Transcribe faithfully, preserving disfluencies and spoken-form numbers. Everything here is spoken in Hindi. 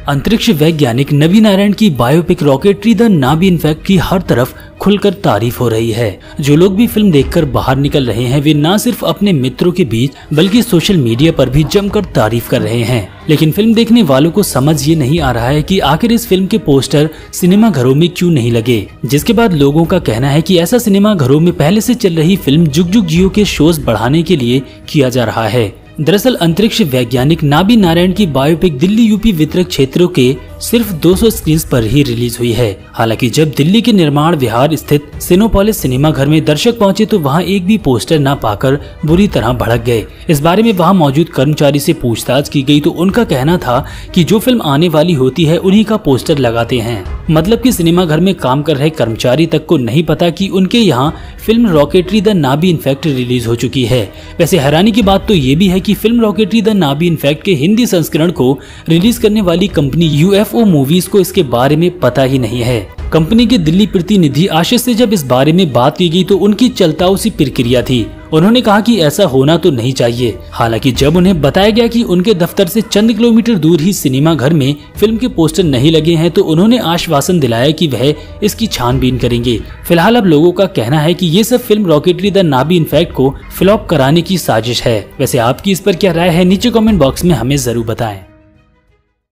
अंतरिक्ष वैज्ञानिक नवी नारायण की biopic Rocketry the Nambi effect की हर तरफ खुलकर तारीफ हो रही है। जो लोग भी फिल्म देखकर बाहर निकल रहे हैं वे न सिर्फ अपने मित्रों के बीच बल्कि सोशल मीडिया पर भी जमकर तारीफ कर रहे हैं। लेकिन फिल्म देखने वालों को समझ ये नहीं आ रहा है कि आखिर इस फिल्म के पोस्टर सिनेमा घरों में क्यों नहीं लगे, जिसके बाद लोगों का कहना है कि ऐसा सिनेमा घरों में पहले से चल रही फिल्म जुग जुग जियो के शोज बढ़ाने के लिए किया जा रहा है। दरअसल अंतरिक्ष वैज्ञानिक नाभी नारायण की बायोपिक दिल्ली यूपी वितरक क्षेत्रों के सिर्फ दो सौ स्क्रीन पर ही रिलीज हुई है। हालांकि जब दिल्ली के निर्माण विहार स्थित सिनेपोलिस सिनेमा घर में दर्शक पहुंचे तो वहां एक भी पोस्टर न पाकर बुरी तरह भड़क गए। इस बारे में वहां मौजूद कर्मचारी से पूछताछ की गई तो उनका कहना था कि जो फिल्म आने वाली होती है उन्हीं का पोस्टर लगाते हैं। मतलब कि सिनेमा घर में काम कर रहे कर्मचारी तक को नहीं पता कि उनके यहाँ film Rocketry the Nambi effect release हो चुकी है। वैसे हैरानी की बात तो ये भी है कि film Rocketry the Nambi effect के हिंदी संस्करण को रिलीज करने वाली कंपनी यूएफओ मूवीज को इसके बारे में पता ही नहीं है। कंपनी के दिल्ली प्रतिनिधि आशीष से जब इस बारे में बात की गई तो उनकी चलताऊ सी प्रतिक्रिया थी। उन्होंने कहा कि ऐसा होना तो नहीं चाहिए। हालांकि जब उन्हें बताया गया कि उनके दफ्तर से चंद किलोमीटर दूर ही सिनेमा घर में फिल्म के पोस्टर नहीं लगे हैं तो उन्होंने आश्वासन दिलाया कि वह इसकी छानबीन करेंगे। फिलहाल अब लोगों का कहना है कि ये सब film Rocketry the Nambi effect को फ्लॉप कराने की साजिश है। वैसे आपकी इस पर क्या राय है, नीचे कमेंट बॉक्स में हमें जरूर बताएं।